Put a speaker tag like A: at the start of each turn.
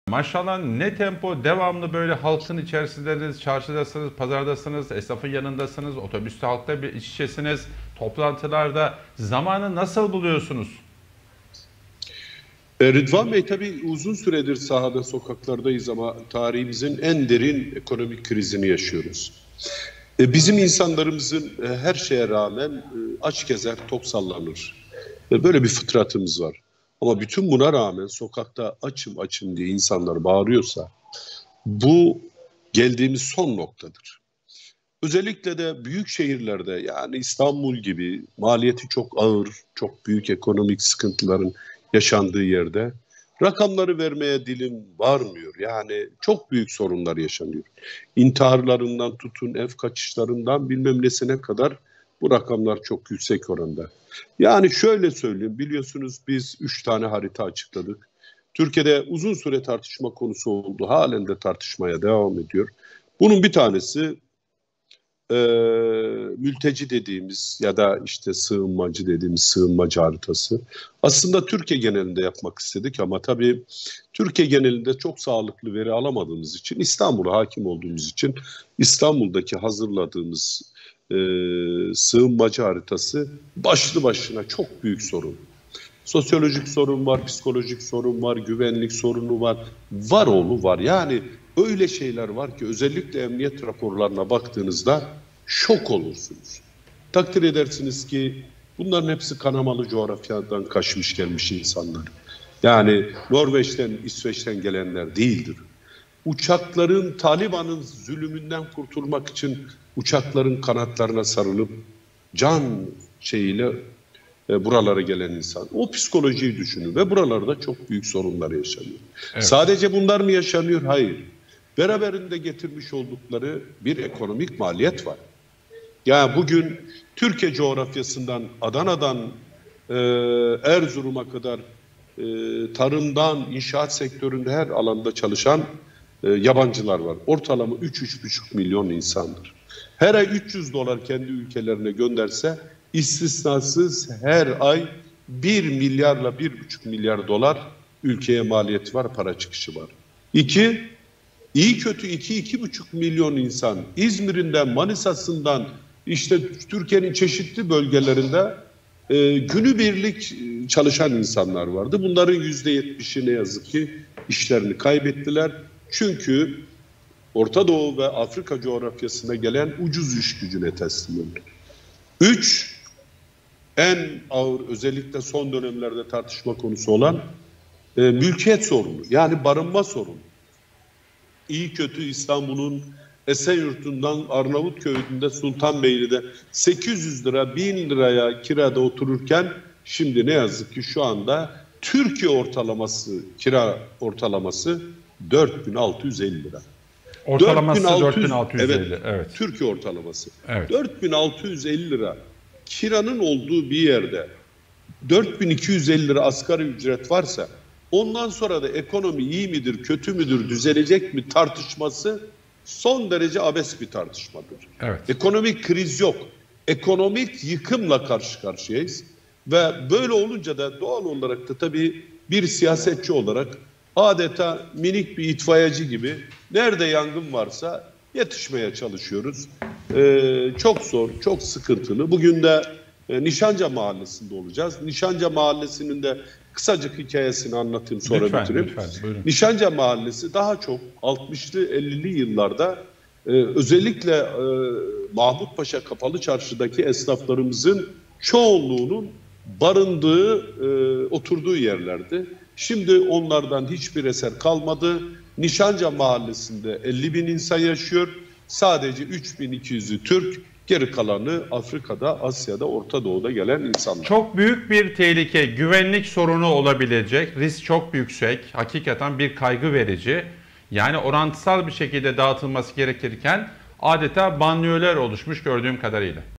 A: Maşallah ne tempo, devamlı böyle halkın içerisindesiniz, çarşıdasınız, pazardasınız, esnafın yanındasınız, otobüste halkla bir iç içesiniz, toplantılarda. Zamanı nasıl buluyorsunuz?
B: Rıdvan Bey, tabii uzun süredir sahada, sokaklardayız ama tarihimizin en derin ekonomik krizini yaşıyoruz. Bizim insanlarımızın her şeye rağmen aç gezer, tok sallanır. Böyle bir fıtratımız var. Ama bütün buna rağmen sokakta açım açım diye insanlar bağırıyorsa bu geldiğimiz son noktadır. Özellikle de büyük şehirlerde, yani İstanbul gibi maliyeti çok ağır, çok büyük ekonomik sıkıntıların yaşandığı yerde rakamları vermeye dilim varmıyor. Yani çok büyük sorunlar yaşanıyor. İntiharlarından tutun, ev kaçışlarından bilmem nesine kadar bu rakamlar çok yüksek oranda. Yani şöyle söyleyeyim, biliyorsunuz biz 3 tane harita açıkladık. Türkiye'de uzun süre tartışma konusu oldu. Halen de tartışmaya devam ediyor. Bunun bir tanesi e, mülteci dediğimiz ya da işte sığınmacı dediğimiz sığınmacı haritası. Aslında Türkiye genelinde yapmak istedik ama tabii Türkiye genelinde çok sağlıklı veri alamadığımız için, İstanbul'a hakim olduğumuz için İstanbul'daki hazırladığımız sığınmacı haritası başlı başına çok büyük sorun. Sosyolojik sorun var, psikolojik sorun var, güvenlik sorunu var. Var oğlu var. Yani öyle şeyler var ki özellikle emniyet raporlarına baktığınızda şok olursunuz. Takdir edersiniz ki bunların hepsi kanamalı coğrafyadan kaçmış gelmiş insanlar. Yani Norveç'ten, İsveç'ten gelenler değildir. Uçakların, Taliban'ın zulümünden kurtulmak için uçakların kanatlarına sarılıp can şeyiyle buralara gelen insan. O psikolojiyi düşünün ve buralarda çok büyük sorunlar yaşanıyor. Evet. Sadece bunlar mı yaşanıyor? Hayır. Beraberinde getirmiş oldukları bir ekonomik maliyet var. Yani bugün Türkiye coğrafyasından Adana'dan Erzurum'a kadar tarımdan inşaat sektöründe her alanda çalışan yabancılar var. Ortalama 3-3,5 milyon insandır. Her ay 300 dolar kendi ülkelerine gönderse istisnasız her ay 1 milyarla 1,5 milyar dolar ülkeye maliyeti var, para çıkışı var. İki, iyi kötü 2-2,5 milyon insan İzmir'inden, Manisa'sından işte Türkiye'nin çeşitli bölgelerinde günübirlik çalışan insanlar vardı. Bunların %70'i ne yazık ki işlerini kaybettiler. Çünkü Orta Doğu ve Afrika coğrafyasına gelen ucuz iş gücüne teslim oldu. 3, en ağır, özellikle son dönemlerde tartışma konusu olan mülkiyet sorunu, yani barınma sorunu. İyi kötü İstanbul'un Esenyurt'undan Arnavutköy'ünde, Sultanbeyli'de 800 lira, 1000 liraya kirada otururken şimdi ne yazık ki şu anda Türkiye ortalaması, kira ortalaması 4.650 lira.
A: Ortalaması 4.650.
B: Evet,
A: evet.
B: Türkiye ortalaması.
A: Evet.
B: 4.650 lira kiranın olduğu bir yerde 4.250 lira asgari ücret varsa ondan sonra da ekonomi iyi midir, kötü müdür, düzelecek mi tartışması son derece abes bir tartışmadır.
A: Evet.
B: Ekonomik kriz yok. Ekonomik yıkımla karşı karşıyayız. Ve böyle olunca da doğal olarak da tabii bir siyasetçi olarak adeta minik bir itfaiyeci gibi nerede yangın varsa yetişmeye çalışıyoruz. Çok zor, çok sıkıntılı. Bugün de Nişanca Mahallesi'nde olacağız. Nişanca Mahallesi'nin de kısacık hikayesini anlatayım, sonra bitireyim.
A: Lütfen,
B: Nişanca Mahallesi daha çok 60'lı 50'li yıllarda özellikle Mahmut Paşa Kapalı Çarşı'daki esnaflarımızın çoğunluğunun barındığı, oturduğu yerlerdi. Şimdi onlardan hiçbir eser kalmadı. Nişanca Mahallesi'nde 50.000 insan yaşıyor. Sadece 3.200'ü Türk, geri kalanı Afrika'da, Asya'da, Orta Doğu'da gelen insanlar.
A: Çok büyük bir tehlike, güvenlik sorunu olabilecek, risk çok yüksek, hakikaten bir kaygı verici. Yani orantısal bir şekilde dağıtılması gerekirken adeta banliyöler oluşmuş gördüğüm kadarıyla.